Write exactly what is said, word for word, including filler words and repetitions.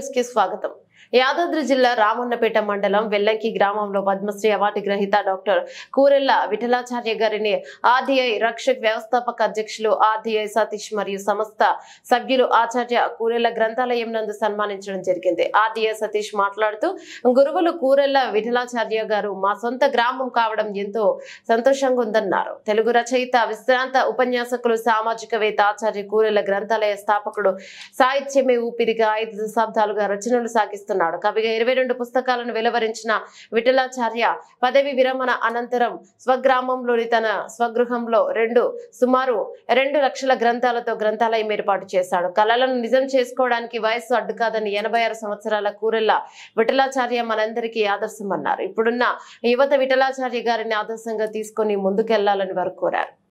News కి స్వాగతం. యాదాద్రి జిల్లా రామన్నపేట మండలం వెల్లంకి గ్రామంలో పద్మశ్రీ అవార్డు గ్రహీత డాక్టర్ కూరెళ్ల విఠలాచార్య గారిని ఆర్డీఐ రక్షక్ వ్యవస్థాపక అధ్యక్షులు ఆర్డీఐ సతీష్ మరియు సంస్థ సభ్యులు ఆచార్య కూరెళ్ల గ్రంథాలయం నందు సన్మానించడం జరిగింది. ఆర్డీఐ సతీష్ మాట్లాడుతూ గురువులు కూరెళ్ల విఠలాచార్య గారు మా సొంత గ్రామం కావడం ఎంతో సంతోషంగా ఉందన్నారు. తెలుగు రచయిత, విశ్రాంత ఉపన్యాసకులు, సామాజికవేత్త ఆచార్య కూరెళ్ల గ్రంథాలయ స్థాపకుడు, సాహిత్యమే ఊపిరిగా ఐదు దశాబ్దాలుగా రచనలు సాగిస్తున్నారు. కవిగా ఇరవై రెండు పుస్తకాలను వెలువరించిన విఠలాచార్య పదవి విరమణ అనంతరం స్వగ్రామంలోని తన స్వగృహంలో రెండు సుమారు రెండు లక్షల గ్రంథాలతో గ్రంథాలయం ఏర్పాటు చేశాడు. కళలను నిజం చేసుకోవడానికి వయస్సు అడ్డు కాదని ఎనభై ఆరు సంవత్సరాల కూరెళ్ల విఠలాచార్య మనందరికీ ఆదర్శమన్నారు. ఇప్పుడున్న యువత విఠలాచార్య గారిని ఆదర్శంగా తీసుకుని ముందుకెళ్లాలని వారు కోరారు.